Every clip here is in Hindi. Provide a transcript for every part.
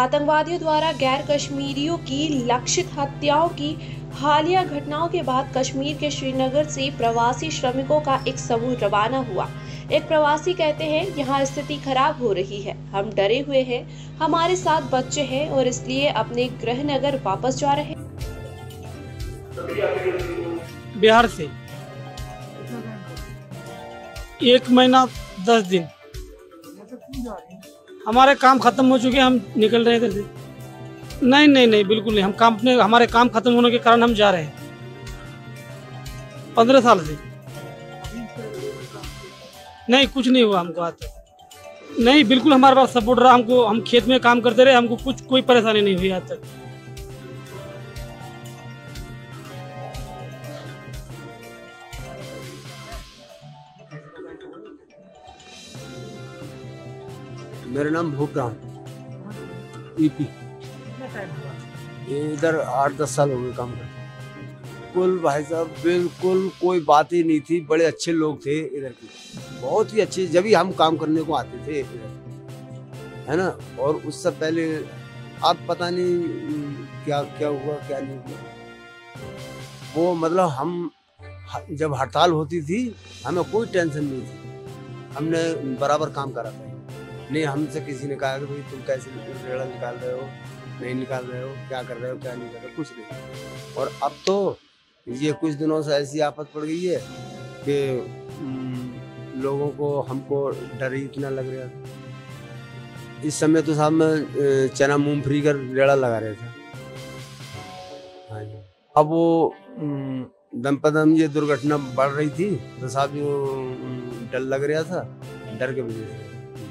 आतंकवादियों द्वारा गैर कश्मीरियों की लक्षित हत्याओं की हालिया घटनाओं के बाद कश्मीर के श्रीनगर से प्रवासी श्रमिकों का एक समूह रवाना हुआ। एक प्रवासी कहते हैं, यहाँ स्थिति खराब हो रही है, हम डरे हुए हैं, हमारे साथ बच्चे हैं और इसलिए अपने गृह नगर वापस जा रहे हैं। बिहार से 1 महीना 10 दिन। हमारे काम खत्म हो चुके हैं, हम निकल रहे हैं इधर से। नहीं बिल्कुल नहीं, हम काम अपने हमारे काम खत्म होने के कारण हम जा रहे हैं। 15 साल से नहीं, कुछ नहीं हुआ हमको आज तक। नहीं, बिल्कुल हमारे पास सपोर्ट रहा हमको। हम खेत में काम करते रहे, हमको कोई परेशानी नहीं हुई आज तक। मेरा नाम भूपराम, ईपी। इधर 8-10 साल हो गए काम करते। बिल्कुल भाई साहब, बिल्कुल कोई बात ही नहीं थी। बड़े अच्छे लोग थे इधर के, बहुत ही अच्छे। जब ही हम काम करने को आते थे इधर, है ना। और उससे पहले आप पता नहीं क्या क्या हुआ क्या नहीं हुआ। वो मतलब हम जब हड़ताल होती थी हमें कोई टेंशन नहीं थी, हमने बराबर काम करा था। नहीं हमसे किसी ने कहा कि भाई तुम कैसे रेड़ा निकाल रहे हो, नहीं निकाल रहे हो, क्या कर रहे हो, क्या नहीं कर रहे हो, कुछ नहीं। और अब तो ये कुछ दिनों से ऐसी आफत पड़ गई है कि लोगों को हमको डर ही इतना लग रहा था। इस समय तो साहब मैं चना मूंगफली का रेड़ा लगा रहा था। हाँ जी। अब वो दम ये दुर्घटना बढ़ रही थी तो साहब जो डर लग रहा था, डर के वजह से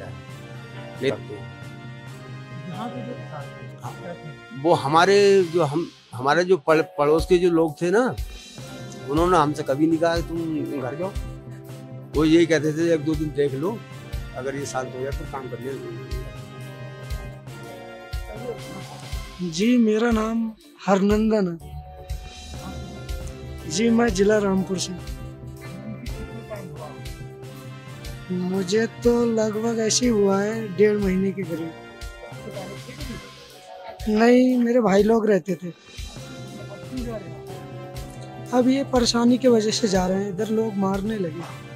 वो हमारे जो पड़ोस के जो लोग थे ना, उन्होंने हमसे कभी नहीं कहा तुम घर जाओ। वो यही कहते थे 1-2 दिन देख लो, अगर ये शांत हो गया तो काम कर लिया। जी मेरा नाम हरनंदन है जी, मैं जिला रामपुर से। मुझे तो लगभग ऐसे हुआ है 1.5 महीने के करीब। नहीं, मेरे भाई लोग रहते थे। अब ये परेशानी की वजह से जा रहे हैं, इधर लोग मारने लगे।